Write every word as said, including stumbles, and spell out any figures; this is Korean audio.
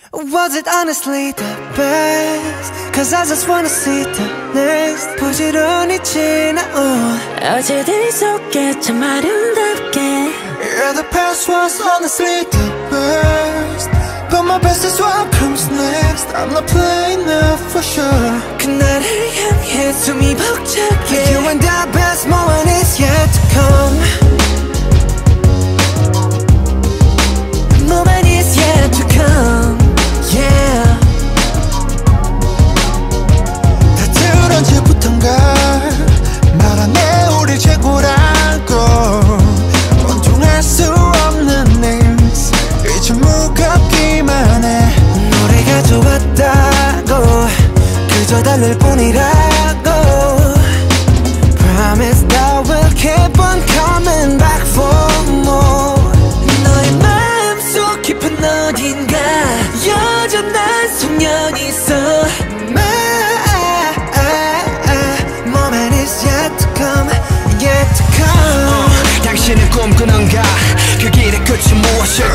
Was it honestly the best? Cause I just wanna see the next. 부지런히 지나온 어제들 속에 참 아름답게. Yeah, the past was honestly the best, but my best is what comes next. I'm not playing now for sure. 그날을 향해 숨이 벅차게. You and the best moment is yet to come. Moment is yet to come. Yeah. 다들 언제부턴가 말하네 우리 최고라고. 원통할 수 없는 names 이제 무겁기만 해. 노래가 좋았다고 그저 달랠 뿐이라고. Promise that we'll keep on coming back for more. 너의 마음속 깊은 어딘가 여전한 소년이 있어. Moment is yet to come, yet to come. 당신은 꿈꾸는가 그 길의 끝이 무엇일까.